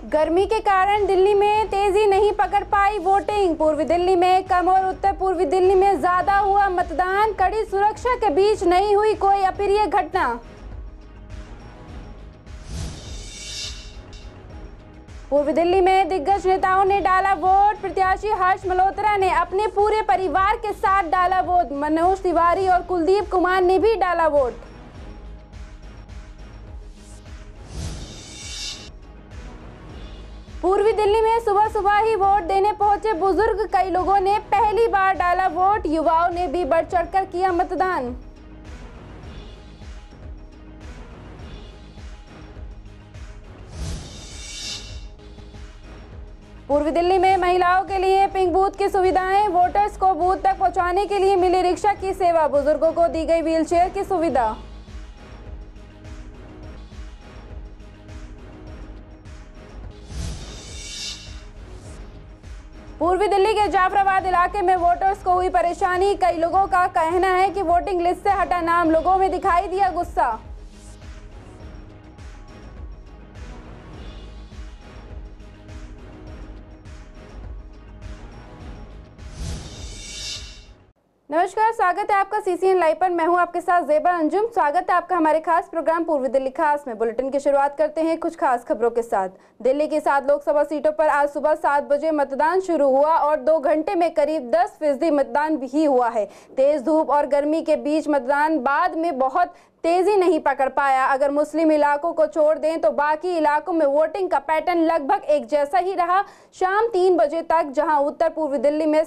गर्मी के कारण दिल्ली में तेजी नहीं पकड़ पाई वोटिंग। पूर्वी दिल्ली में कम और उत्तर पूर्वी दिल्ली में ज्यादा हुआ मतदान। कड़ी सुरक्षा के बीच नहीं हुई कोई अप्रिय घटना। पूर्वी दिल्ली में दिग्गज नेताओं ने डाला वोट। प्रत्याशी हर्ष मल्होत्रा ने अपने पूरे परिवार के साथ डाला वोट। मनोज तिवारी और कुलदीप कुमार ने भी डाला वोट। पूर्वी दिल्ली में सुबह सुबह ही वोट देने पहुंचे बुजुर्ग। कई लोगों ने पहली बार डाला वोट। युवाओं ने भी बढ़ चढ़कर किया मतदान। पूर्वी दिल्ली में महिलाओं के लिए पिंक बूथ की सुविधाएं। वोटर्स को बूथ तक पहुंचाने के लिए मिली रिक्शा की सेवा। बुजुर्गों को दी गई व्हीलचेयर की सुविधा। पूर्वी दिल्ली के जाफराबाद इलाके में वोटर्स को हुई परेशानी। कई लोगों का कहना है कि वोटिंग लिस्ट से हटा नाम। लोगों में दिखाई दिया गुस्सा। नमस्कार, स्वागत है आपका सीसीएन लाइव पर। मैं हूं आपके साथ ज़ेबा अंजुम। स्वागत है आपका हमारे खास प्रोग्राम पूर्वी दिल्ली खास में। बुलेटिन की शुरुआत करते हैं कुछ खास खबरों के साथ। दिल्ली की 7 लोकसभा सीटों पर आज सुबह 7 बजे मतदान शुरू हुआ और 2 घंटे में करीब 10% मतदान भी हुआ है। तेज धूप और गर्मी के बीच मतदान बाद में बहुत तेजी नहीं पकड़ पाया। अगर मुस्लिम इलाकों को छोड़ दें तो बाकी इलाकों में वोटिंग का पैटर्न लगभग एक जैसा ही रहा। शाम 3 बजे तक जहां उत्तर पूर्वी दिल्ली में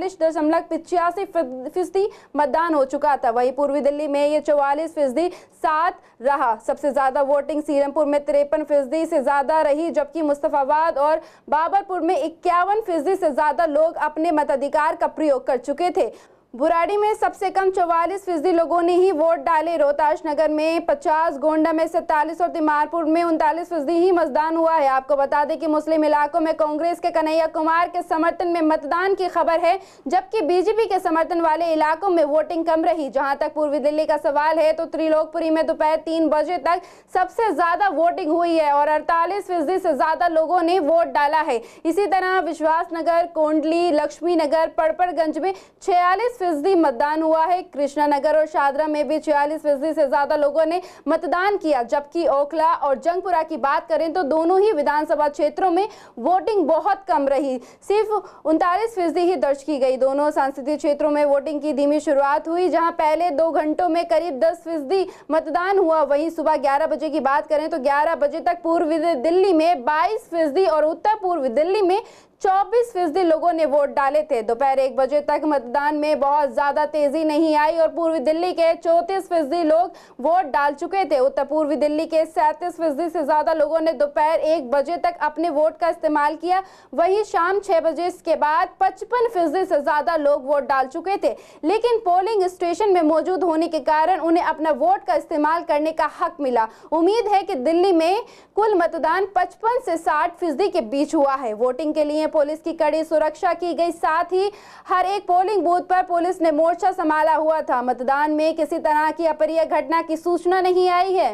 47.85% मतदान हो चुका था, वहीं पूर्वी दिल्ली में ये 44% साथ रहा। सबसे ज्यादा वोटिंग सीरमपुर में 53% से ज्यादा रही, जबकि मुस्तफाबाद और बाबरपुर में 51% से ज्यादा लोग अपने मताधिकार का प्रयोग कर चुके थे। बुराड़ी में सबसे कम 44% लोगों ने ही वोट डाले। रोहतास नगर में 50, गोंडा में 47 और तिमारपुर में 39% ही मतदान हुआ है। आपको बता दें कि मुस्लिम इलाकों में कांग्रेस के कन्हैया कुमार के समर्थन में मतदान की खबर है, जबकि बीजेपी के समर्थन वाले इलाकों में वोटिंग कम रही। जहां तक पूर्वी दिल्ली का सवाल है तो त्रिलोकपुरी में दोपहर 3 बजे तक सबसे ज्यादा वोटिंग हुई है और 48% से ज्यादा लोगों ने वोट डाला है। इसी तरह विश्वास नगर, कोंडली, लक्ष्मी नगर, पड़पड़गंज में 46% मतदान हुआ है। कृष्णा नगर और शादरा में भी 46% से ज्यादा लोगों ने मतदान किया, जबकि ओखला और जंगपुरा की बात करें तो दोनों ही विधानसभा क्षेत्रों में वोटिंग बहुत कम रही। सिर्फ 39% ही दर्ज की गई। दोनों संसदीय क्षेत्रों में वोटिंग की धीमी शुरुआत हुई, जहां पहले 2 घंटों में करीब 10% मतदान हुआ। वहीं सुबह 11 बजे की बात करें तो 11 बजे तक पूर्वी दिल्ली में 22% और उत्तर पूर्वी दिल्ली में 24% लोगों ने वोट डाले थे। दोपहर 1 बजे तक मतदान में बहुत ज्यादा तेजी नहीं आई और पूर्वी दिल्ली के 34% लोग वोट डाल चुके थे। उत्तर पूर्वी दिल्ली के 37% से ज्यादा लोगों ने दोपहर 1 बजे तक अपने वोट का इस्तेमाल किया। वहीं शाम 6 बजे के बाद 55% से ज्यादा लोग वोट डाल चुके थे, लेकिन पोलिंग स्टेशन में मौजूद होने के कारण उन्हें अपना वोट का इस्तेमाल करने का हक मिला। उम्मीद है कि दिल्ली में कुल मतदान 55 से 60% के बीच हुआ है। वोटिंग के लिए पुलिस की कड़ी सुरक्षा की गई, साथ ही हर एक पोलिंग बूथ पर पुलिस ने मोर्चा संभाला हुआ था। मतदान में किसी तरह की अप्रिय घटना की सूचना नहीं आई है।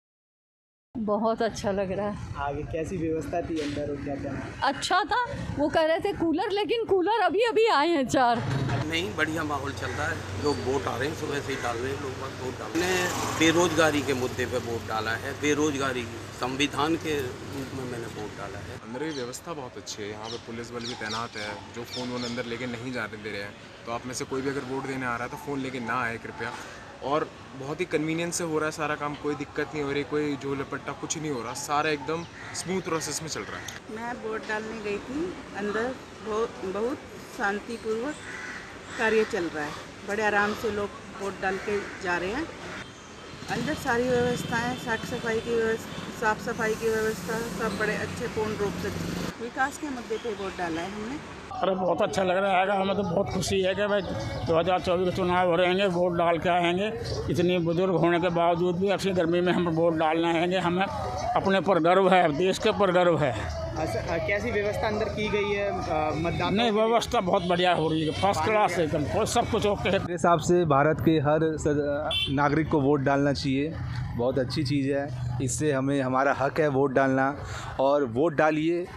बहुत अच्छा लग रहा है। आगे कैसी व्यवस्था थी अंदर और क्या क्या? अच्छा था। वो कह रहे थे कूलर, लेकिन कूलर अभी अभी आए हैं 4। नहीं, बढ़िया माहौल चल रहा है। लोग वोट आ रहे हैं, सुबह से ही डाल रहे हैं लोग वोट डाल रहे हैं। बेरोजगारी के मुद्दे पे वोट डाला है। बेरोजगारी संविधान के रूप में मैंने वोट डाला है। अंदर की व्यवस्था बहुत अच्छी है। यहाँ पर पुलिस बल भी तैनात है जो फ़ोन वोन अंदर लेके नहीं जाने दे रहे हैं। तो आप में से कोई भी अगर वोट देने आ रहा है तो फ़ोन लेके ना आए कृपया। और बहुत ही कन्वीनियंस से हो रहा है सारा काम, कोई दिक्कत नहीं हो रही, कोई झोल लपट्टा कुछ नहीं हो रहा, सारा एकदम स्मूथ प्रोसेस में चल रहा है। मैं वोट डालने गई थी, अंदर बहुत शांतिपूर्वक कार्य चल रहा है। बड़े आराम से लोग वोट डाल के जा रहे हैं। अंदर सारी व्यवस्थाएं, साफ सफाई की व्यवस्था सब बड़े अच्छे पूर्ण रूप से। विकास के मुद्दे पे वोट डाला है हमने। अरे बहुत अच्छा लग रहा है। हमें तो बहुत खुशी है कि भाई 2024 के चुनाव हो रहेंगे, वोट डाल के आएंगे। इतनी बुजुर्ग होने के बावजूद भी अच्छी गर्मी में हम वोट डालना आएंगे। हमें अपने पर गर्व है, देश के पर गर्व है। कैसी व्यवस्था अंदर की गई है मतदान? नहीं, व्यवस्था बहुत बढ़िया हो रही है, फर्स्ट क्लास एकदम, कोई सब कुछ ओके है। मेरे हिसाब से भारत के हर नागरिक को वोट डालना चाहिए, बहुत अच्छी चीज़ है। इससे हमें हमारा हक है वोट डालना, और वोट डालिए।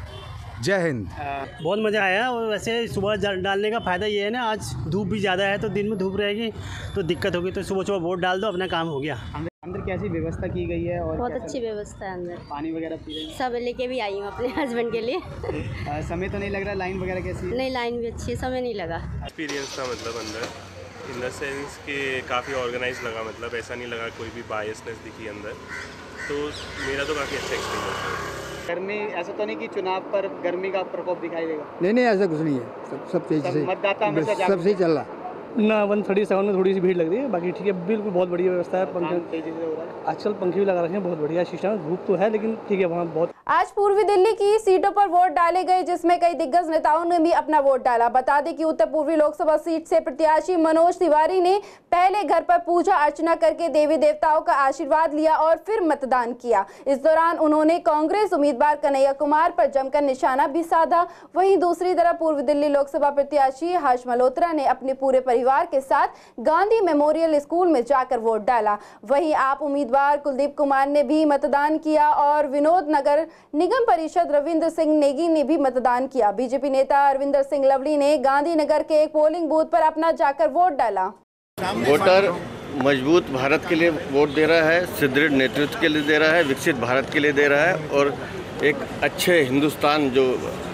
जय हिंद। बहुत मज़ा आया। और वैसे सुबह डालने का फ़ायदा ये है ना, आज धूप भी ज़्यादा है तो दिन में धूप रहेगी तो दिक्कत होगी, तो सुबह सुबह वोट डाल दो, अपना काम हो गया। अंदर कैसी व्यवस्था की गई है? और बहुत अच्छी व्यवस्था है अंदर। पानी वगैरह पी रहे हैं? सब लेके भी आई हूँ अपने हस्बैंड के लिए। समय तो नहीं लग रहा? लाइन वगैरह कैसी है? नहीं, लाइन भी अच्छी है, समय नहीं लगा। एक्सपीरियंस था मतलब अंदर इन द सेंस कि काफ़ी ऑर्गेनाइज लगा, मतलब ऐसा नहीं लगा कोई भी बायसनेस दिखी अंदर, तो मेरा तो काफ़ी अच्छा एक्सपीरियंस था। गर्मी ऐसा तो नहीं कि चुनाव पर गर्मी का प्रकोप दिखाई देगा? नहीं, ऐसा कुछ नहीं है, सब तेजी से मतदाता हमेशा सब सही चल रहा ना। 137 में थोड़ी सी भीड़ लग रही है, बाकी ठीक है, बिल्कुल बहुत बढ़िया व्यवस्था है। पंखे तेजी से हो रहा है, आजकल पंखे भी लगा रखे हैं, बहुत बढ़िया सिस्टम। धूप तो है लेकिन ठीक है, वहाँ बहुत। आज पूर्वी दिल्ली की सीटों पर वोट डाले गए, जिसमें कई दिग्गज नेताओं ने भी अपना वोट डाला। बता दें कि उत्तर पूर्वी लोकसभा सीट से प्रत्याशी मनोज तिवारी ने पहले घर पर पूजा अर्चना करके देवी देवताओं का आशीर्वाद लिया और फिर मतदान किया। इस दौरान उन्होंने कांग्रेस उम्मीदवार कन्हैया कुमार पर जमकर निशाना भी साधा। वहीं दूसरी तरफ पूर्वी दिल्ली लोकसभा प्रत्याशी हर्ष मल्होत्रा ने अपने पूरे परिवार के साथ गांधी मेमोरियल स्कूल में जाकर वोट डाला। वहीं आप उम्मीदवार कुलदीप कुमार ने भी मतदान किया और विनोद नगर निगम परिषद रविंद्र सिंह नेगी ने भी मतदान किया। बीजेपी नेता अरविंदर सिंह लवली ने गांधीनगर के एक पोलिंग बूथ पर अपना जाकर वोट डाला। वोटर मजबूत भारत के लिए वोट दे रहा है, सुदृढ़ नेतृत्व के लिए दे रहा है, विकसित भारत के लिए दे रहा है, और एक अच्छे हिंदुस्तान जो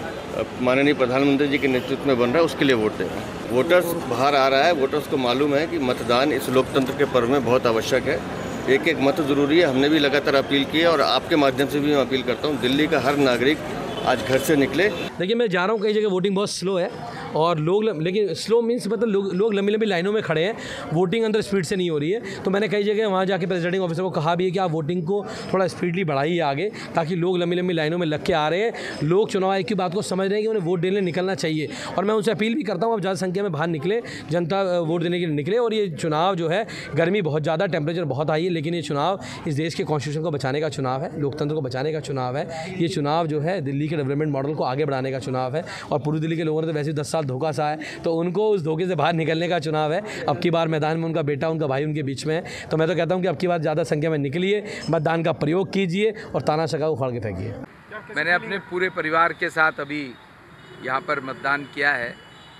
माननीय प्रधानमंत्री जी के नेतृत्व में बन रहा है उसके लिए वोट दे रहा है। वोटर्स बाहर आ रहा है, वोटर्स को मालूम है कि मतदान इस लोकतंत्र के पर्व में बहुत आवश्यक है। एक एक मत जरूरी है। हमने भी लगातार अपील की है और आपके माध्यम से भी मैं अपील करता हूँ, दिल्ली का हर नागरिक आज घर से निकले। देखिए, मैं जा रहा हूँ, कई जगह वोटिंग बहुत स्लो है और लेकिन स्लो मीन्स मतलब लोग लंबी लंबी लाइनों में खड़े हैं, वोटिंग अंदर स्पीड से नहीं हो रही है। तो मैंने कई जगह वहाँ जाके प्रेसिडेंटिंग ऑफिसर को कहा भी है कि आप वोटिंग को थोड़ा स्पीडली बढ़ाइए आगे, ताकि लोग लंबी लंबी लाइनों में लग के आ रहे हैं। लोग चुनाव आयोग की बात को समझ रहे हैं कि उन्हें वोट देने निकलना चाहिए, और मैं उनसे अपील भी करता हूँ आप ज़्यादा संख्या में बाहर निकले, जनता वोट देने के लिए निकले। और ये चुनाव जो है, गर्मी बहुत ज़्यादा, टेम्परेचर बहुत हाई है, लेकिन ये चुनाव इस देश के कॉन्स्टिट्यूशन को बचाने का चुनाव है, लोकतंत्र को बचाने का चुनाव है। ये चुनाव जो है दिल्ली के डेवलपमेंट मॉडल को आगे बढ़ाने का चुनाव है। और पूर्वी दिल्ली के लोगों ने तो वैसे 10 साल धोखा सा है, तो उनको उस धोखे से बाहर निकलने का चुनाव है। अब की बार मैदान में उनका बेटा, उनका भाई उनके बीच में है। तो मैं तो कहता हूं कि अब की बार ज़्यादा संख्या में निकलिए, मतदान का प्रयोग कीजिए और तानाशाह उखाड़ के फेंकिए। मैंने अपने पूरे परिवार के साथ अभी यहाँ पर मतदान किया है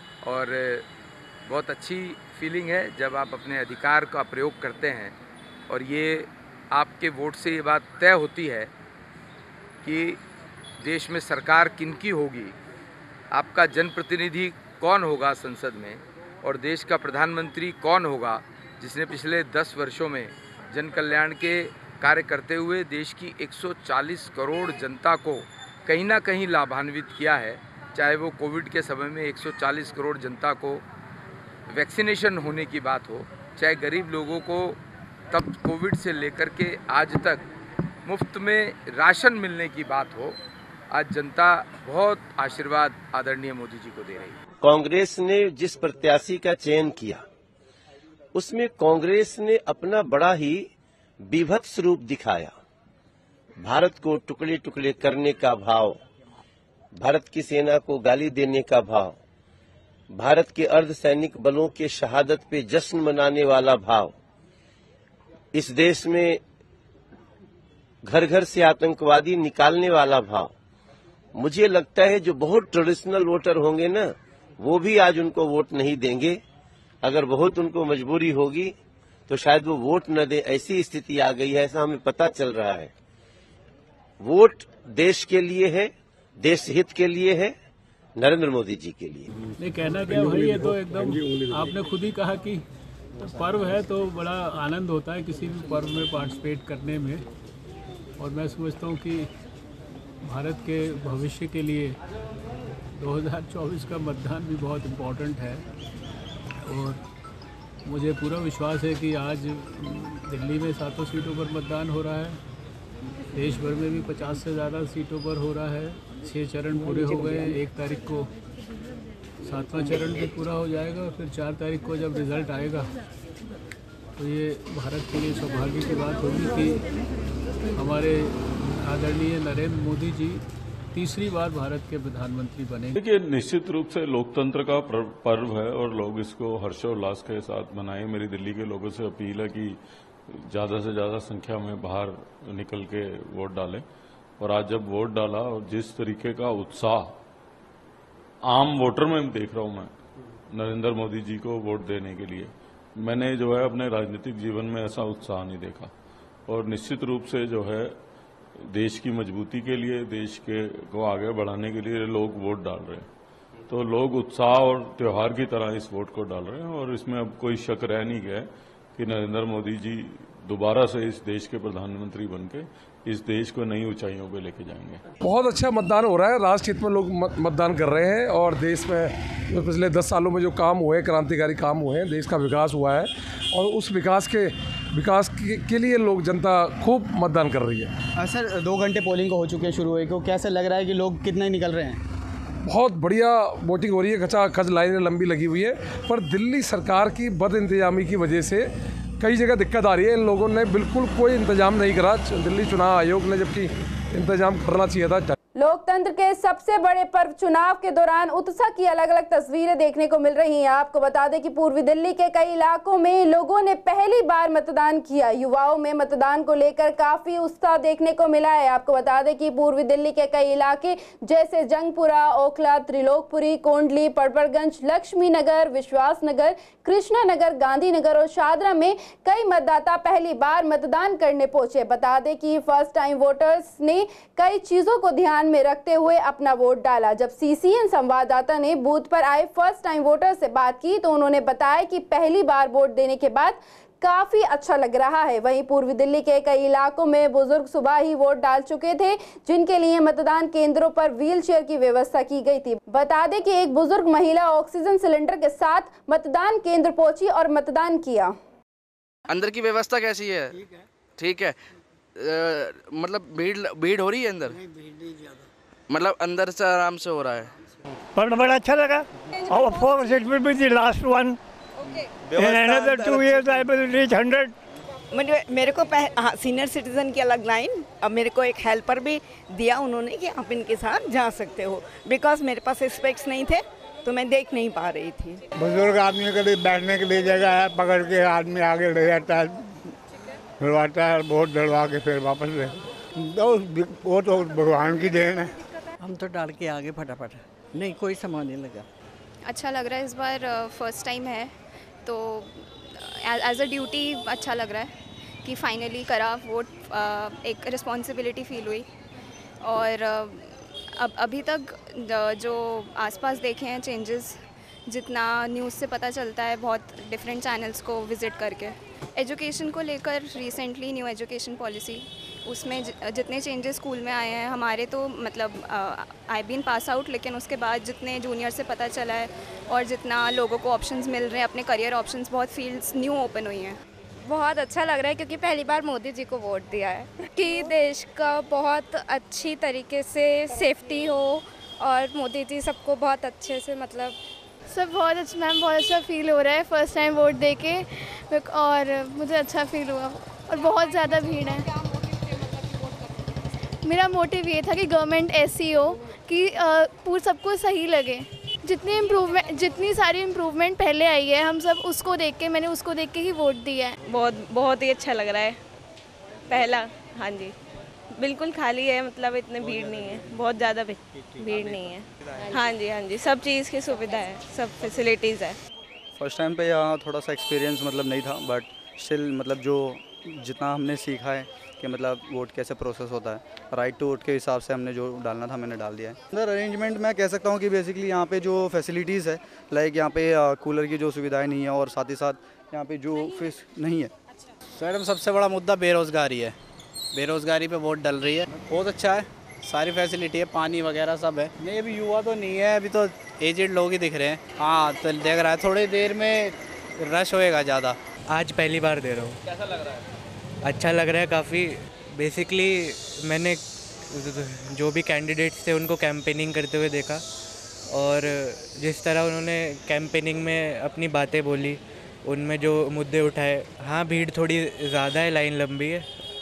और बहुत अच्छी फीलिंग है जब आप अपने अधिकार का प्रयोग करते हैं और ये आपके वोट से ये बात तय होती है कि देश में सरकार किनकी होगी, आपका जनप्रतिनिधि कौन होगा संसद में, और देश का प्रधानमंत्री कौन होगा जिसने पिछले 10 वर्षों में जन कल्याण के कार्य करते हुए देश की 140 करोड़ जनता को कहीं ना कहीं लाभान्वित किया है। चाहे वो कोविड के समय में 140 करोड़ जनता को वैक्सीनेशन होने की बात हो, चाहे गरीब लोगों को तब कोविड से लेकर के आज तक मुफ्त में राशन मिलने की बात हो, आज जनता बहुत आशीर्वाद आदरणीय मोदी जी को दे रही है। कांग्रेस ने जिस प्रत्याशी का चयन किया उसमें कांग्रेस ने अपना बड़ा ही विभत्स रूप दिखाया। भारत को टुकड़े टुकड़े करने का भाव, भारत की सेना को गाली देने का भाव, भारत के अर्धसैनिक बलों के शहादत पे जश्न मनाने वाला भाव, इस देश में घर घर से आतंकवादी निकालने वाला भाव। मुझे लगता है जो बहुत ट्रेडिशनल वोटर होंगे ना, वो भी आज उनको वोट नहीं देंगे। अगर बहुत उनको मजबूरी होगी तो शायद वो वोट न दे, ऐसी स्थिति आ गई है, ऐसा हमें पता चल रहा है। वोट देश के लिए है, देश हित के लिए है, नरेंद्र मोदी जी के लिए नहीं। कहना क्या भाई, ये तो एकदम आपने खुद ही कहा कि पर्व है तो बड़ा आनंद होता है किसी भी पर्व में पार्टिसिपेट करने में, और मैं समझता हूँ कि भारत के भविष्य के लिए 2024 का मतदान भी बहुत इम्पोर्टेंट है। और मुझे पूरा विश्वास है कि आज दिल्ली में 7 सीटों पर मतदान हो रहा है, देश भर में भी 50 से ज़्यादा सीटों पर हो रहा है। 6 चरण पूरे हो गए हैं, 1 तारीख को 7वां चरण भी पूरा हो जाएगा, और फिर 4 तारीख को जब रिज़ल्ट आएगा तो ये भारत के लिए सौभाग्य की बात होगी कि हमारे आदरणीय नरेंद्र मोदी जी तीसरी बार भारत के प्रधानमंत्री बने। देखिए, निश्चित रूप से लोकतंत्र का पर्व है और लोग इसको हर्षोल्लास के साथ मनाएं। मेरी दिल्ली के लोगों से अपील है कि ज़्यादा से ज़्यादा संख्या में बाहर निकल के वोट डालें। और आज जब वोट डाला और जिस तरीके का उत्साह आम वोटर में देख रहा हूं मैं नरेंद्र मोदी जी को वोट देने के लिए, मैंने जो है अपने राजनीतिक जीवन में ऐसा उत्साह नहीं देखा। और निश्चित रूप से जो है देश की मजबूती के लिए, देश को आगे बढ़ाने के लिए लोग वोट डाल रहे हैं। तो लोग उत्साह और त्योहार की तरह इस वोट को डाल रहे हैं और इसमें अब कोई शक रह नहीं गया कि नरेंद्र मोदी जी दोबारा से इस देश के प्रधानमंत्री बनके इस देश को नई ऊंचाइयों पे लेके जाएंगे। बहुत अच्छा मतदान हो रहा है। राष्ट्र हित में लोग मतदान कर रहे हैं और देश में जो पिछले 10 सालों में जो काम हुए, क्रांतिकारी काम हुए हैं, देश का विकास हुआ है और उस विकास के लिए लोग, जनता खूब मतदान कर रही है। सर 2 घंटे पोलिंग को हो चुके हैं शुरू हुए को, कैसे लग रहा है कि लोग कितने निकल रहे हैं? बहुत बढ़िया वोटिंग हो रही है, खचाखच लाइनें लंबी लगी हुई है। पर दिल्ली सरकार की बद इंतजामी की वजह से कई जगह दिक्कत आ रही है। इन लोगों ने बिल्कुल कोई इंतजाम नहीं करा, दिल्ली चुनाव आयोग ने, जबकि इंतजाम करना चाहिए था। लोकतंत्र के सबसे बड़े पर्व चुनाव के दौरान उत्साह की अलग अलग तस्वीरें देखने को मिल रही हैं। आपको बता दें कि पूर्वी दिल्ली के कई इलाकों में लोगों ने पहली बार मतदान किया। युवाओं में मतदान को लेकर काफी उत्साह देखने को मिला है। आपको बता दें कि पूर्वी दिल्ली के कई इलाके जैसे जंगपुरा, ओखला, त्रिलोकपुरी, कोंडली, पड़पड़गंज, लक्ष्मी नगर, विश्वास नगर, कृष्णा नगर, गांधीनगर और शादरा में कई मतदाता पहली बार मतदान करने पहुंचे। बता दें कि फर्स्ट टाइम वोटर्स ने कई चीजों को ध्यान में रखते हुए अपना वोट डाला। जब सीसीएन संवाददाता ने बूथ पर आए फर्स्ट टाइम वोटर से बात की तो उन्होंने बताया कि पहली बार वोट देने के बाद काफी अच्छा लग रहा है। वहीं पूर्वी दिल्ली के कई इलाकों में बुजुर्ग सुबह ही वोट डाल चुके थे, जिनके लिए मतदान केंद्रों पर व्हीलचेयर की व्यवस्था की गई थी। बता दें कि एक बुजुर्ग महिला ऑक्सीजन सिलेंडर के साथ मतदान केंद्र पहुंची और मतदान किया। अंदर की व्यवस्था कैसी है? ठीक है। मतलब भीड़ हो रही है अंदर? मतलब अंदर से आराम से हो रहा है। पर बड़ा अच्छा लगा। और of course it will be the last one. In another 2 years I will reach 100। मेरे को सीनियर सिटीजन की अलग लाइन, अब मेरे को एक हेल्पर भी दिया उन्होंने कि आप इनके साथ जा सकते हो, बिकॉज मेरे पास स्पेक्स नहीं थे तो मैं देख नहीं पा रही थी। बुजुर्ग आदमी के लिए बैठने के लिए जगह है, पकड़ के आदमी आगे ले जाता है, डलवाता है, वोट डलवा के फिर वापस ले। वो तो भगवान की देन है। हम तो डाल के आगे फटाफट, नहीं कोई सामान नहीं लगा। अच्छा लग रहा है, इस बार फर्स्ट टाइम है तो एज अ ड्यूटी अच्छा लग रहा है कि फाइनली करा वोट। एक रिस्पॉन्सिबिलिटी फील हुई। और अब अभी तक जो आसपास देखे हैं चेंजेस, जितना न्यूज़ से पता चलता है बहुत डिफरेंट चैनल्स को विज़िट करके, एजुकेशन को लेकर रिसेंटली न्यू एजुकेशन पॉलिसी, उसमें जितने चेंजेस स्कूल में आए हैं हमारे, तो मतलब आई बीन पास आउट, लेकिन उसके बाद जितने जूनियर से पता चला है और जितना लोगों को ऑप्शंस मिल रहे हैं, अपने करियर ऑप्शंस, बहुत फील्ड्स न्यू ओपन हुई हैं। बहुत अच्छा लग रहा है क्योंकि पहली बार मोदी जी को वोट दिया है कि देश का बहुत अच्छी तरीके से सेफ्टी हो और मोदी जी सबको बहुत अच्छे से मतलब सब बहुत अच्छा मैम, बहुत अच्छा फील हो रहा है फर्स्ट टाइम वोट दे के, और मुझे अच्छा फील हुआ। और बहुत ज़्यादा भीड़ है। मेरा मोटिव ये था कि गवर्नमेंट ऐसी हो कि पूरा सबको सही लगे। जितनी सारी इम्प्रूवमेंट पहले आई है, हम सब उसको देख के, मैंने उसको देख के ही वोट दिया है। बहुत ही अच्छा लग रहा है पहला। हाँ जी, बिल्कुल खाली है, मतलब इतनी भीड़ नहीं है, बहुत ज़्यादा भीड़ नहीं है। हाँ जी, सब चीज़ की सुविधा है, सब फैसिलिटीज़ है। फर्स्ट टाइम पे यहाँ थोड़ा सा एक्सपीरियंस मतलब नहीं था, बट स्टिल मतलब जो जितना हमने सीखा है कि मतलब वोट कैसे प्रोसेस होता है, राइट टू वोट के हिसाब से हमने जो डालना था मैंने डाल दिया है। अंदर अरेंजमेंट मैं कह सकता हूँ कि बेसिकली यहाँ पे जो फैसिलिटीज़ है, लाइक यहाँ पे कूलर की जो सुविधाएं नहीं है और साथ ही साथ यहाँ पे जो फीस नहीं है। मैडम सबसे बड़ा मुद्दा बेरोज़गारी है, बेरोज़गारी पे वोट डल रही है। बहुत अच्छा है, सारी फैसिलिटी है, पानी वगैरह सब है। नहीं अभी युवा तो नहीं है, अभी तो एजेड लोग ही दिख रहे हैं। हाँ तो देख रहा है, थोड़ी देर में रश होएगा ज़्यादा। आज पहली बार दे रहा हूँ। कैसा लग रहा है? अच्छा लग रहा है काफ़ी। बेसिकली मैंने जो भी कैंडिडेट्स थे उनको कैंपेनिंग करते हुए देखा और जिस तरह उन्होंने कैंपेनिंग में अपनी बातें बोली, उनमें जो मुद्दे उठाए, हाँ भीड़ थोड़ी ज़्यादा है, लाइन लंबी है,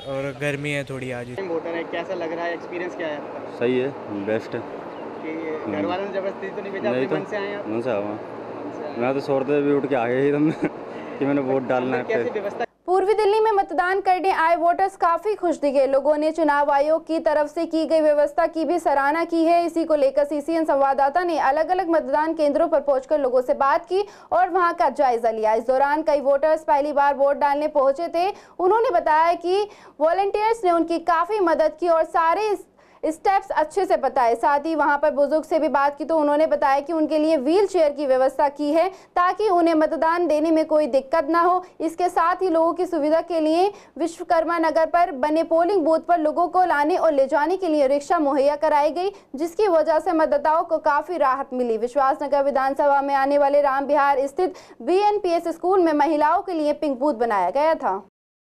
और गर्मी है थोड़ी आज। वोटर है, कैसा लग रहा है, एक्सपीरियंस क्या है आपका? सही है, बेस्ट है। कि घर वालों ने जबरदस्ती तो नहीं भेजा, अपने मन से आए आप? मन से आवा। मैं तो सोचते भी उठ के आ गया ही तुमने कि मैंने वोट डालना है। कैसी व्यवस्था? पूर्वी दिल्ली में मतदान करने आए वोटर्स काफी खुश दिखे। लोगों ने चुनाव आयोग की तरफ से की गई व्यवस्था की भी सराहना की है। इसी को लेकर सीसीएन संवाददाता ने अलग अलग मतदान केंद्रों पर पहुंचकर लोगों से बात की और वहां का जायजा लिया। इस दौरान कई वोटर्स पहली बार वोट डालने पहुंचे थे। उन्होंने बताया कि वॉलंटियर्स ने उनकी काफी मदद की और सारे स्टेप्स अच्छे से बताए। साथ ही वहां पर बुजुर्ग से भी बात की तो उन्होंने बताया कि उनके लिए व्हील चेयर की व्यवस्था की है ताकि उन्हें मतदान देने में कोई दिक्कत ना हो। इसके साथ ही लोगों की सुविधा के लिए विश्वकर्मा नगर पर बने पोलिंग बूथ पर लोगों को लाने और ले जाने के लिए रिक्शा मुहैया कराई गई, जिसकी वजह से मतदाताओं को काफी राहत मिली। विश्वास नगर विधानसभा में आने वाले राम विहार स्थित BNPS स्कूल में महिलाओं के लिए पिंक बूथ बनाया गया था।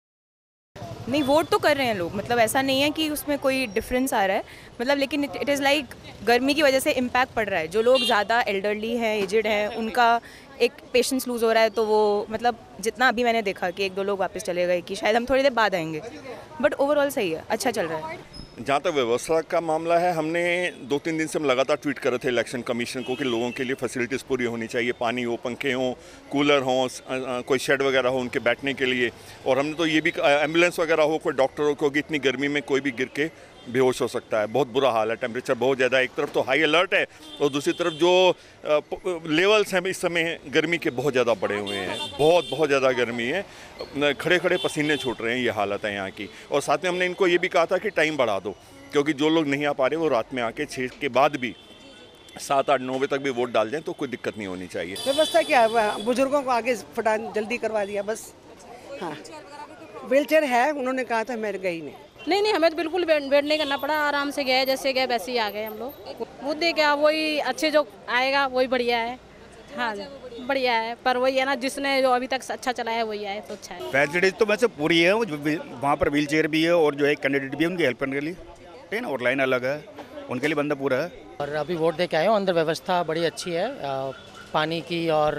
नहीं, वोट तो कर रहे हैं लोग, मतलब ऐसा नहीं है कि उसमें कोई डिफरेंस आ रहा है, मतलब लेकिन इट इज़ लाइक गर्मी की वजह से इम्पैक्ट पड़ रहा है। जो लोग ज़्यादा एल्डरली हैं, एजेड हैं, उनका एक पेशेंस लूज़ हो रहा है, तो वो मतलब जितना अभी मैंने देखा कि 1-2 लोग वापस चले गए कि शायद हम थोड़ी देर बाद आएंगे, बट ओवरऑल सही है, अच्छा चल रहा है। जहाँ तक व्यवस्था का मामला है, हमने 2-3 दिन से हम लगातार ट्वीट कर रहे थे इलेक्शन कमीशन को कि लोगों के लिए फैसिलिटीज़ पूरी होनी चाहिए, पानी हो, पंखे हों, कूलर हों, कोई शेड वगैरह हो उनके बैठने के लिए, और हमने तो ये भी एम्बुलेंस वगैरह हो, कोई डॉक्टर हो, क्योंकि इतनी गर्मी में कोई भी गिर के बेहोश हो सकता है। बहुत बुरा हाल है, टेम्परेचर बहुत ज़्यादा, एक तरफ तो हाई अलर्ट है और दूसरी तरफ जो लेवल्स हैं इस समय गर्मी के बहुत ज़्यादा बढ़े हुए हैं, बहुत ज़्यादा गर्मी है, खड़े खड़े पसीने छूट रहे हैं, ये हालत है यहाँ की। और साथ में हमने इनको ये भी कहा था कि टाइम बढ़ा दो, क्योंकि जो लोग नहीं आ पा रहे वो रात में आके 6 के बाद भी 7, 8, 9 बजे तक भी वोट डाल दें तो कोई दिक्कत नहीं होनी चाहिए। व्यवस्था क्या है, बुजुर्गों को आगे फटान जल्दी करवा दिया बस। हाँ, व्हील चेयर है, उन्होंने कहा था, मैं गई नहीं, हमें तो बिल्कुल वेट नहीं करना पड़ा, आराम से गए, जैसे गए वैसे ही आ गए हम लोग। मुद्दे क्या, वही अच्छे जो आएगा वही बढ़िया है। हाँ बढ़िया है, पर वही है ना, जिसने जो अभी तक अच्छा चला है वही आए तो अच्छा है। फैसिलिटीज तो वैसे पूरी है, वहाँ पर व्हील चेयर भी है और जो है कैंडिडेट भी है उनकी हेल्प करने के लिए, ठीक है ना, और लाइन अलग है, उनके लिए बंदा पूरा है। और अभी वोट दे के आए हो, अंदर व्यवस्था बड़ी अच्छी है, पानी की और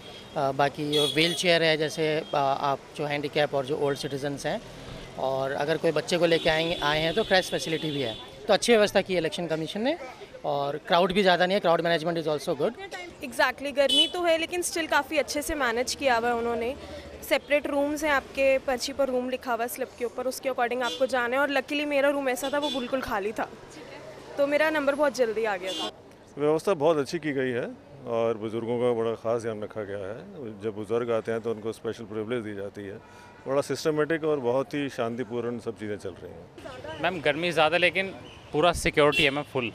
बाकी व्हील चेयर है, जैसे आप जो हैंडीकैप और जो ओल्ड सिटीजन्स हैं, और अगर कोई बच्चे को लेके आए हैं तो क्रैश फैसिलिटी भी है। तो अच्छी व्यवस्था की इलेक्शन कमीशन ने, और क्राउड भी ज़्यादा नहीं है, crowd management is also good. Exactly, गर्मी तो है लेकिन स्टिल काफ़ी अच्छे से मैनेज किया हुआ है उन्होंने। सेपरेट रूम्स हैं, आपके पर्ची पर रूम लिखा हुआ है स्लिप के ऊपर, उसके अकॉर्डिंग आपको जाना है। और लकीली मेरा रूम ऐसा था वो बिल्कुल खाली था, तो मेरा नंबर बहुत जल्दी आ गया था। व्यवस्था बहुत अच्छी की गई है और बुज़ुर्गों का बड़ा ख़ास ध्यान रखा गया है। जब बुज़ुर्ग आते हैं तो उनको स्पेशल प्रिविलेज दी जाती है। बड़ा सिस्टमेटिक और बहुत ही शांतिपूर्ण सब चीज़ें चल रही हैं। मैम गर्मी ज़्यादा, लेकिन पूरा सिक्योरिटी है मैम फुल,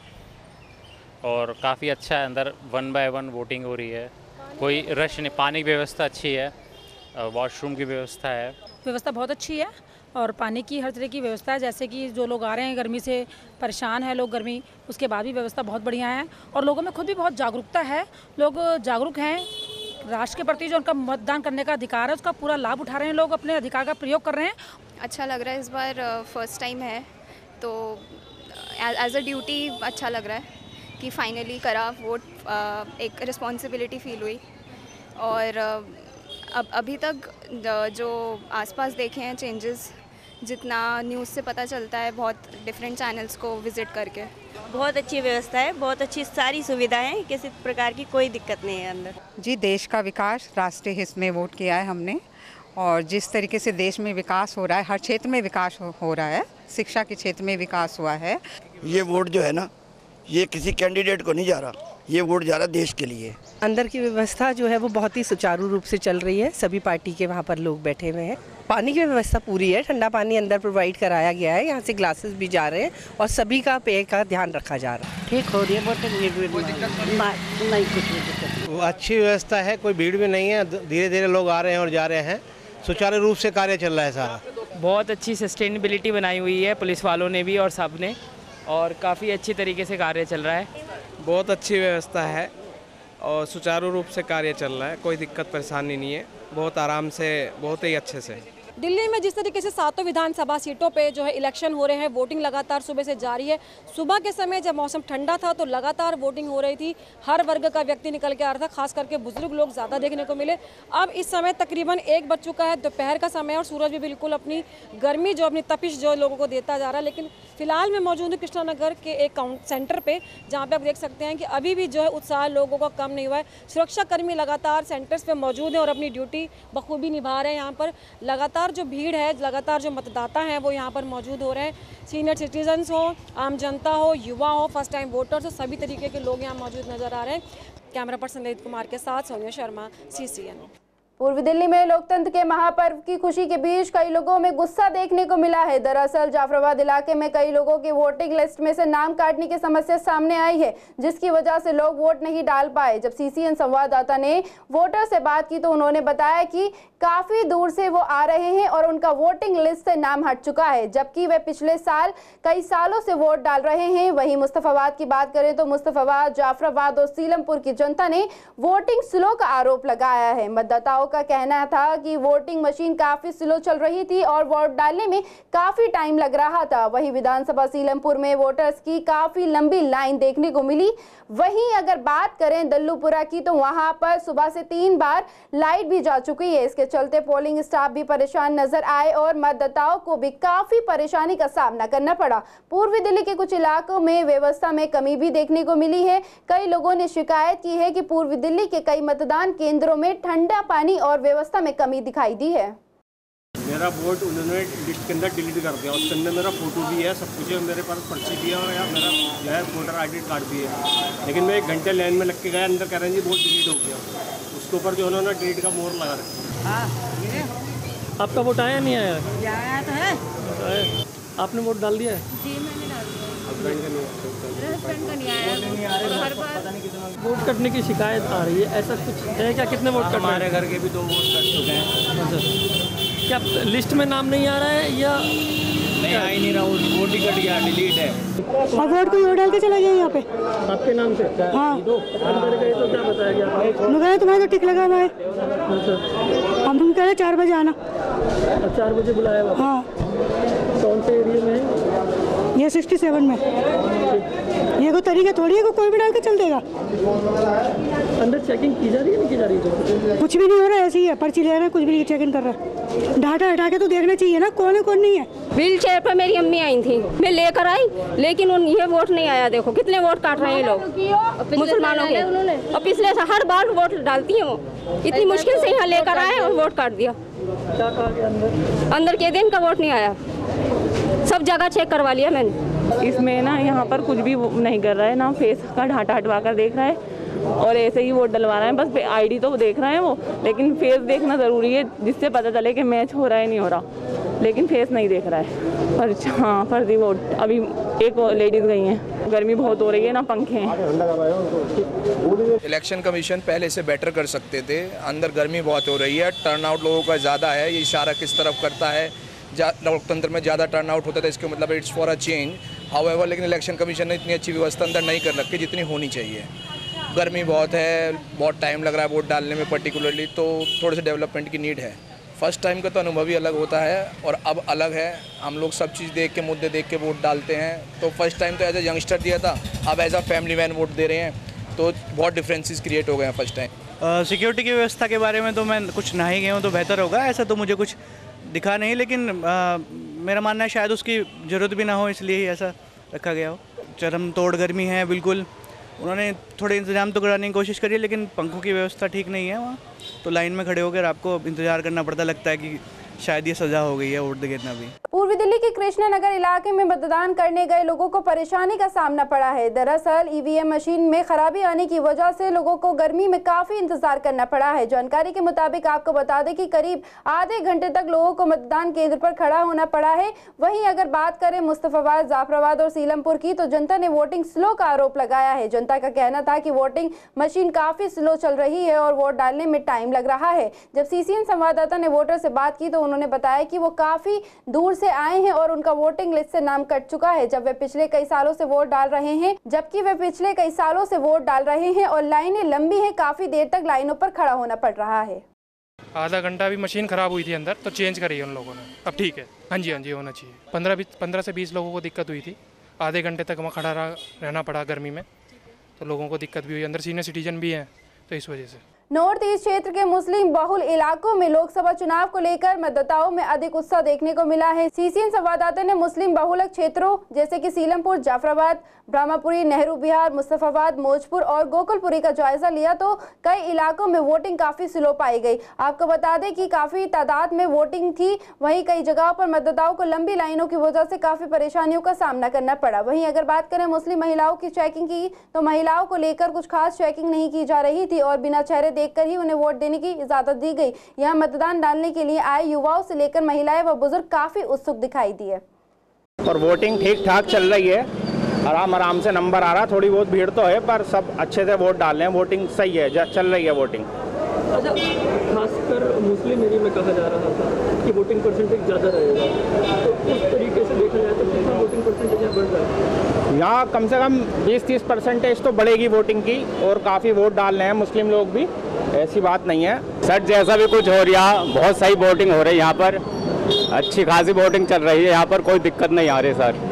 और काफ़ी अच्छा है। अंदर 1 by 1 वोटिंग हो रही है, कोई रश नहीं, पानी की व्यवस्था अच्छी है, वॉशरूम की व्यवस्था है। व्यवस्था बहुत अच्छी है और पानी की हर तरह की व्यवस्था है। जैसे कि जो लोग आ रहे हैं गर्मी से परेशान हैं लोग, गर्मी उसके बाद भी व्यवस्था बहुत बढ़िया है और लोगों में खुद भी बहुत जागरूकता है। लोग जागरूक हैं राष्ट्र के प्रति, जो उनका मतदान करने का अधिकार है उसका पूरा लाभ उठा रहे हैं, लोग अपने अधिकार का प्रयोग कर रहे हैं। अच्छा लग रहा है, इस बार फर्स्ट टाइम है तो एज अ ड्यूटी अच्छा लग रहा है कि फाइनली करा वोट, एक रिस्पॉन्सिबिलिटी फील हुई। और अब अभी तक जो आसपास देखे हैं चेंजेस, जितना न्यूज़ से पता चलता है, बहुत डिफरेंट चैनल्स को विज़िट करके, बहुत अच्छी व्यवस्था है, बहुत अच्छी सारी सुविधाएं हैं, किसी प्रकार की कोई दिक्कत नहीं है अंदर। जी, देश का विकास राष्ट्रीय हित में वोट किया है हमने, और जिस तरीके से देश में विकास हो रहा है, हर क्षेत्र में विकास हो रहा है, शिक्षा के क्षेत्र में विकास हुआ है। ये वोट जो है ना, ये किसी कैंडिडेट को नहीं जा रहा, ये वोट जा रहा देश के लिए। अंदर की व्यवस्था जो है वो बहुत ही सुचारू रूप से चल रही है, सभी पार्टी के वहाँ पर लोग बैठे हुए हैं। पानी की व्यवस्था पूरी है, ठंडा पानी अंदर प्रोवाइड कराया गया है, यहाँ से ग्लासेस भी जा रहे हैं और सभी का पेय का ध्यान रखा जा रहा है। ठीक हो रही है, नहीं कुछ दिक्कत। अच्छी व्यवस्था है, कोई भीड़ भी नहीं है, धीरे धीरे लोग आ रहे हैं और जा रहे हैं, सुचारू रूप से कार्य चल रहा है सारा। बहुत अच्छी सस्टेनेबिलिटी बनाई हुई है पुलिस वालों ने भी और सब ने, और काफ़ी अच्छी तरीके से कार्य चल रहा है। बहुत अच्छी व्यवस्था है और सुचारू रूप से कार्य चल रहा है, कोई दिक्कत परेशानी नहीं है, बहुत आराम से, बहुत ही अच्छे से। दिल्ली में जिस तरीके से 7 विधानसभा सीटों पे जो है इलेक्शन हो रहे हैं, वोटिंग लगातार सुबह से जारी है। सुबह के समय जब मौसम ठंडा था तो लगातार वोटिंग हो रही थी, हर वर्ग का व्यक्ति निकल के आ रहा था, खास करके बुजुर्ग लोग ज़्यादा देखने को मिले। अब इस समय तकरीबन 1 बज चुका है, दोपहर का समय, और सूरज भी बिल्कुल अपनी गर्मी जो अपनी तपिश जो लोगों को देता जा रहा है। लेकिन फिलहाल मैं मौजूद हूँ कृष्णा नगर के एक काउंट सेंटर पे, जहाँ पे आप देख सकते हैं कि अभी भी जो है उत्साह लोगों का कम नहीं हुआ है। सुरक्षा कर्मी लगातार सेंटर्स पे मौजूद हैं और अपनी ड्यूटी बखूबी निभा रहे हैं। यहाँ पर लगातार जो भीड़ है, लगातार जो मतदाता हैं वो यहाँ पर मौजूद हो रहे हैं। सीनियर सिटीजन्स हो, आम जनता हो, युवा हो, फर्स्ट टाइम वोटर्स हो, सभी तरीके के लोग यहाँ मौजूद नजर आ रहे हैं। कैमरा पर्सन ललित कुमार के साथ सोनिया शर्मा, CCN। पूर्वी दिल्ली में लोकतंत्र के महापर्व की खुशी के बीच कई लोगों में गुस्सा देखने को मिला है। दरअसल जाफराबाद इलाके में कई लोगों की वोटिंग लिस्ट में से नाम काटने की समस्या सामने आई है, जिसकी वजह से लोग वोट नहीं डाल पाए। जब CCN संवाददाता ने वोटर से बात की तो उन्होंने बताया कि काफी दूर से वो आ रहे हैं और उनका वोटिंग लिस्ट से नाम हट चुका है, जबकि वे पिछले साल कई सालों से वोट डाल रहे हैं। वहीं मुस्तफाबाद की बात करें तो मुस्तफाबाद, जाफराबाद और सीलमपुर की जनता ने वोटिंग स्लो का आरोप लगाया है। मतदाताओं का कहना था कि वोटिंग मशीन काफी स्लो चल रही थी और वोट डालने में काफी टाइम लग रहा था। वहीं विधानसभा सीलमपुर में वोटर्स की काफी लंबी लाइन देखने को मिली। वहीं अगर बात करें दल्लूपुरा की तो वहां पर सुबह से 3 बार लाइट भी जा चुकी है। इसके चलते पोलिंग स्टाफ भी परेशान नजर आए और मतदाताओं को भी काफी परेशानी का सामना करना पड़ा। पूर्वी दिल्ली के कुछ इलाकों में व्यवस्था में कमी भी देखने को मिली है। कई लोगों ने शिकायत की है कि पूर्वी दिल्ली के कई मतदान केंद्रों में ठंडा पानी और व्यवस्था में कमी दिखाई दी है। मेरा वोट उन्होंने लिस्ट के अंदर डिलीट कर दिया, उसके अंदर मेरा फोटो भी है, सब कुछ है, मेरे पास पर्ची भी है और यहाँ मेरा जो है वोटर ID कार्ड भी है। लेकिन मैं 1 घंटे लाइन में लग के गया, अंदर कह रहे हैं जी वोट डिलीट हो गया। उसके ऊपर जो उन्होंने डिलीट का मोहर लगा रखा। आपका वोट आया नहीं आया? आया तो है। आपने वोट डाल दिया है? जी मैंने डाल दिया। हस्बैंड का नहीं आया। वोट कटने की शिकायत आ रही है, ऐसा कुछ है क्या? कितने वोट कट? हमारे घर के भी 2 वोट कट चुके हैं। क्या लिस्ट में नाम नहीं आ रहा है या नहीं आ ही नहीं रहा? वोट ही कट गया, डिलीट है। अब वोट को और डाल के चला गया यहाँ पे आपके नाम से? हाँ। अंदर गए तो क्या बताया गया? मैं तुम्हारा तो टिक लगा हुआ है। हम तुम कह रहे 4 बजे आना। 4 बजे बुलाया? हाँ। कौन से एरिया में है? ये 67 में। ये कोई तरीका थोड़ी है कोई भी डाल के चल देगा। अंदर चेकिंग की जा रही है नहीं की जा रही है? कुछ भी नहीं हो रहा है, ऐसे ही है, पर्ची ले रहे हैं, कुछ भी नहीं चेकिंग कर रहा है। डाटा हटा के तो देखना चाहिए ना कौन है कौन नहीं है। व्हील चेयर पर मेरी अम्मी आई थी, मैं लेकर आई, लेकिन ये वोट नहीं आया। देखो कितने वोट काट रहे हैं लोग मुसलमानों के, और पिछले से हर बार वोट डालती हैं वो। इतनी मुश्किल से यहाँ लेकर आए और वोट काट दिया। अंदर के दिन का वोट नहीं आया, सब जगह चेक करवा लिया मैंने। इसमें ना यहाँ पर कुछ भी नहीं कर रहा है, ना फेस का ढाटा हटवा कर देख रहा है और ऐसे ही वोट डलवा रहे हैं। बस ID तो देख रहे हैं वो, लेकिन फेस देखना ज़रूरी है जिससे पता चले कि मैच हो रहा है नहीं हो रहा। लेकिन फेस नहीं देख रहा है। पर हाँ, फर्जी वोट। अभी एक लेडीज़ गई हैं, गर्मी बहुत हो रही है ना, पंखे हैं। इलेक्शन कमीशन पहले से बेटर कर सकते थे। अंदर गर्मी बहुत हो रही है, टर्नआउट लोगों का ज़्यादा है। ये इशारा किस तरफ करता है? लोकतंत्र में ज़्यादा टर्नआउट होता था, इसके मतलब it's for a change. However लेकिन इलेक्शन कमीशन ने इतनी अच्छी व्यवस्था अंदर नहीं कर रखी जितनी होनी चाहिए। गर्मी बहुत है, बहुत टाइम लग रहा है वोट डालने में पर्टिकुलरली, तो थोड़े से डेवलपमेंट की नीड है। फर्स्ट टाइम का तो अनुभव ही अलग होता है और अब अलग है। हम लोग सब चीज़ देख के, मुद्दे देख के वोट डालते हैं। तो फर्स्ट टाइम तो एज ए यंगस्टर दिया था, अब as a family man vote दे रहे हैं, तो बहुत डिफरेंसेस क्रिएट हो गए हैं फर्स्ट टाइम। सिक्योरिटी की व्यवस्था के बारे में तो मैं कुछ ना ही गया हूँ तो बेहतर होगा, ऐसा तो मुझे कुछ दिखा नहीं। लेकिन मेरा मानना है शायद उसकी ज़रूरत भी ना हो, इसलिए ही ऐसा रखा गया हो। चरम तोड़ गर्मी है बिल्कुल। उन्होंने थोड़े इंतजाम तो कराने की कोशिश करी, लेकिन पंखों की व्यवस्था ठीक नहीं है वहाँ, तो लाइन में खड़े होकर आपको इंतज़ार करना पड़ता। लगता है कि शायद ये सजा हो गई है वोट गिरना भी। पूर्वी दिल्ली के कृष्णा नगर इलाके में मतदान करने गए लोगों को परेशानी का सामना पड़ा है। दरअसल EVM मशीन में खराबी आने की वजह से लोगों को गर्मी में काफी इंतजार करना पड़ा है। जानकारी के मुताबिक आपको बता दें कि करीब आधे घंटे तक लोगों को मतदान केंद्र पर खड़ा होना पड़ा है। वहीं अगर बात करें मुस्तफाबाद, जाफराबाद और सीलमपुर की, तो जनता ने वोटिंग स्लो का आरोप लगाया है। जनता का कहना था कि वोटिंग मशीन काफी स्लो चल रही है और वोट डालने में टाइम लग रहा है। जब CCN संवाददाता ने वोटर से बात की तो उन्होंने बताया कि वो काफी दूर से आए हैं और उनका वोटिंग लिस्ट से नाम कट चुका है, जब वे पिछले कई सालों से वोट डाल रहे हैं और लाइनें लंबी हैं, काफी देर तक लाइनों पर खड़ा होना पड़ रहा है। आधा घंटा भी मशीन ख़राब हुई थी अंदर, तो चेंज करी है उन लोगों ने, अब ठीक है। हाँ जी होना चाहिए। 15 से 20 लोगों को दिक्कत हुई थी, आधे घंटे तक वहाँ खड़ा रहना पड़ा गर्मी में, तो लोगों को दिक्कत भी हुई। अंदर सीनियर सिटीजन भी हैं, तो इस वजह से। नॉर्थ ईस्ट क्षेत्र के मुस्लिम बहुल इलाकों में लोकसभा चुनाव को लेकर मतदाताओं में अधिक उत्साह देखने को मिला है। सीसीएन संवाददाता ने मुस्लिम बहुल क्षेत्रों जैसे कि सीलमपुर, जाफराबाद, ब्रह्मपुरी, नेहरू विहार, मुस्तफाबाद, मौजपुर और गोकुलपुरी का जायजा लिया, तो कई इलाकों में वोटिंग काफी स्लो पाई गई। आपको बता दें कि काफी तादाद में वोटिंग थी, वहीं कई जगहों पर मतदाताओं को लंबी लाइनों की वजह से काफी परेशानियों का सामना करना पड़ा। वहीं अगर बात करें मुस्लिम महिलाओं की चेकिंग की, तो महिलाओं को लेकर कुछ खास चेकिंग नहीं की जा रही थी और बिना चेहरे देखकर ही उन्हें वोट देने की इजाजत दी गई। यहाँ मतदान डालने के लिए आए युवाओं से लेकर महिलाएं व बुजुर्ग काफी उत्सुक दिखाई दिए। और वोटिंग ठीक ठाक चल रही है, आराम से नंबर आ रहा, थोड़ी बहुत भीड़ तो है पर सब अच्छे से वोट डाल रहे हैं, वोटिंग सही है, चल रही है वोटिंग। अच्छा, खासकर मुस्लिम एरिया में कहा जा रहा था कि वोटिंग परसेंटेज ज़्यादा रहेगा, तो उस तरीके से देखा जाए तो कितना वोटिंग परसेंटेज बढ़ रहा है? यहाँ कम से कम 20-30% तो बढ़ेगी वोटिंग की, और काफ़ी वोट डाल रहे हैं मुस्लिम लोग भी, ऐसी बात नहीं है। सर जैसा भी कुछ हो रहा, बहुत सही वोटिंग हो रही है यहाँ पर, अच्छी खासी वोटिंग चल रही है यहाँ पर, कोई दिक्कत नहीं आ रही सर।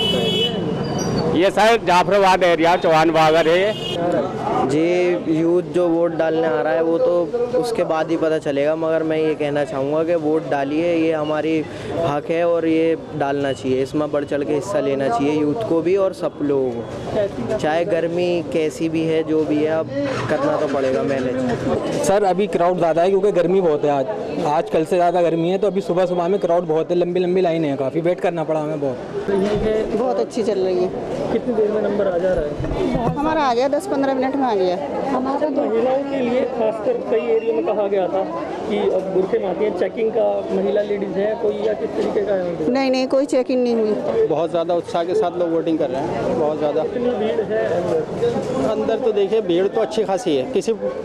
ये सर जाफराबाद एरिया चौहान बागर है जी। यूथ जो वोट डालने आ रहा है वो तो उसके बाद ही पता चलेगा, मगर मैं ये कहना चाहूँगा कि वोट डालिए, ये हमारी हक है और ये डालना चाहिए, इसमें बढ़ चढ़ के हिस्सा लेना चाहिए यूथ को भी और सब लोगों को, चाहे गर्मी कैसी भी है, जो भी है, अब करना तो पड़ेगा मैनेज। सर अभी क्राउड ज़्यादा है क्योंकि गर्मी बहुत है, आज कल से ज़्यादा गर्मी है, तो अभी सुबह में क्राउड बहुत है, लंबी लाइनें हैं, काफ़ी वेट करना पड़ा हमें बहुत अच्छी चल रही है। कितनी देर में नंबर आ जा रहा है? हमारा आ गया, 10-15 मिनट में आ गया। हमारे महिलाओं के लिए खासकर कई एरिया में कहा गया था कि अब बुरखे में आती है, चेकिंग का महिला लेडीज़ है कोई या किस तरीके का है? नहीं, कोई चेकिंग नहीं हुई। बहुत ज़्यादा उत्साह के साथ लोग वोटिंग कर रहे हैं, बहुत ज़्यादा। कितनी भीड़ है अंदर? तो देखिए भीड़ तो अच्छी खासी है,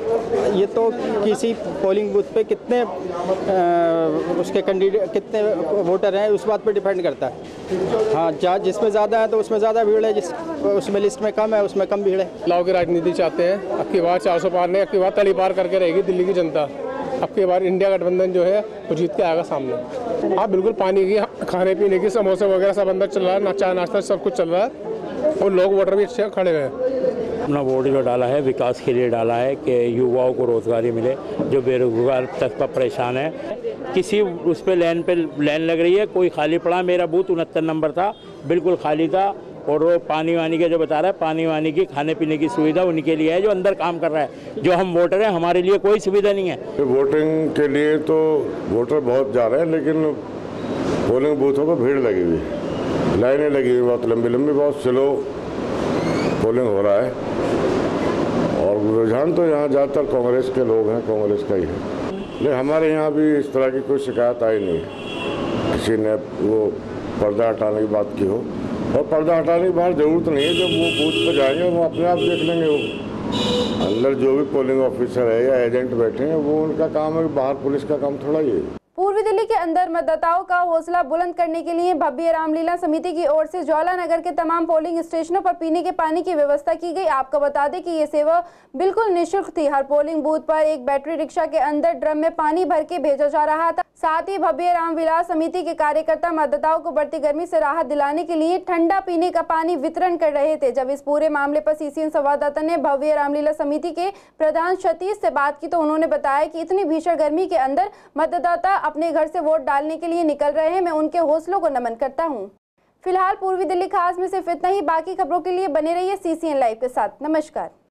किसी पोलिंग बूथ पे कितने उसके कैंडिडेट, कितने वोटर हैं, उस बात पे डिपेंड करता है। हाँ, जिसमें ज़्यादा है तो उसमें ज़्यादा भीड़ है, उसमें लिस्ट में कम है उसमें कम भीड़ है। बदलाव की राजनीति चाहते हैं, अब की बार 400 पार नहीं, अब की बार तली पार करके रहेगी दिल्ली की जनता। अब की बार इंडिया गठबंधन जो है वो जीत के आएगा सामने। हाँ बिल्कुल, पानी की, खाने पीने की, समोसे वगैरह सब अंदर चल रहा है, चाय नाश्ता सब कुछ चल रहा है, और लोग वोटर भी अच्छे खड़े हुए हैं। अपना वोट जो डाला है विकास के लिए डाला है कि युवाओं को रोज़गारी मिले, जो बेरोजगार तक पर परेशान है। किसी उस पर लाइन लग रही है, कोई खाली पड़ा, मेरा बूथ 69 नंबर था, बिल्कुल खाली था, और वो पानी वानी का जो बता रहा है, पानी वानी की, खाने पीने की सुविधा उनके लिए है जो अंदर काम कर रहा है। जो हम वोटर हैं हमारे लिए कोई सुविधा नहीं है। वोटिंग के लिए तो वोटर बहुत जा रहे हैं, लेकिन पोलिंग बूथों पर भीड़ लगी हुई, लाइनें लगी हुई बहुत लंबी, बहुत स्लो पोलिंग हो रहा है, और रुझान तो यहाँ ज़्यादातर कांग्रेस के लोग हैं, कांग्रेस का ही है। लेकिन हमारे यहाँ भी इस तरह की कोई शिकायत आई नहीं, किसी ने वो पर्दा हटाने की बात की हो, और पर्दा हटाने की बात ज़रूरत नहीं है, जब वो बूथ पर जाएंगे वो अपने आप देख लेंगे, वो अंदर जो भी पोलिंग ऑफिसर है या एजेंट बैठे हैं वो उनका काम है, बाहर पुलिस का काम थोड़ा ही है। पूर्वी दिल्ली के अंदर मतदाताओं का हौसला बुलंद करने के लिए भव्य रामलीला समिति की ओर से ज्वाला नगर के तमाम पोलिंग स्टेशनों पर पीने के पानी की व्यवस्था की गई। आपको बता दें कि ये सेवा बिल्कुल निःशुल्क थी। हर पोलिंग बूथ पर एक बैटरी रिक्शा के अंदर ड्रम में पानी भर के भेजा जा रहा था। साथ ही भव्य रामलीला समिति के कार्यकर्ता मतदाताओं को बढ़ती गर्मी से राहत दिलाने के लिए ठंडा पीने का पानी वितरण कर रहे थे। जब इस पूरे मामले पर सीसीएन संवाददाता ने भव्य रामलीला समिति के प्रधान सतीश से बात की, तो उन्होंने बताया कि इतनी भीषण गर्मी के अंदर मतदाता अपने घर से वोट डालने के लिए निकल रहे हैं। मैं उनके हौसलों को नमन करता हूं। फिलहाल पूर्वी दिल्ली खास में सिर्फ इतना ही। बाकी खबरों के लिए बने रहिए सीसीएन लाइव के साथ। नमस्कार।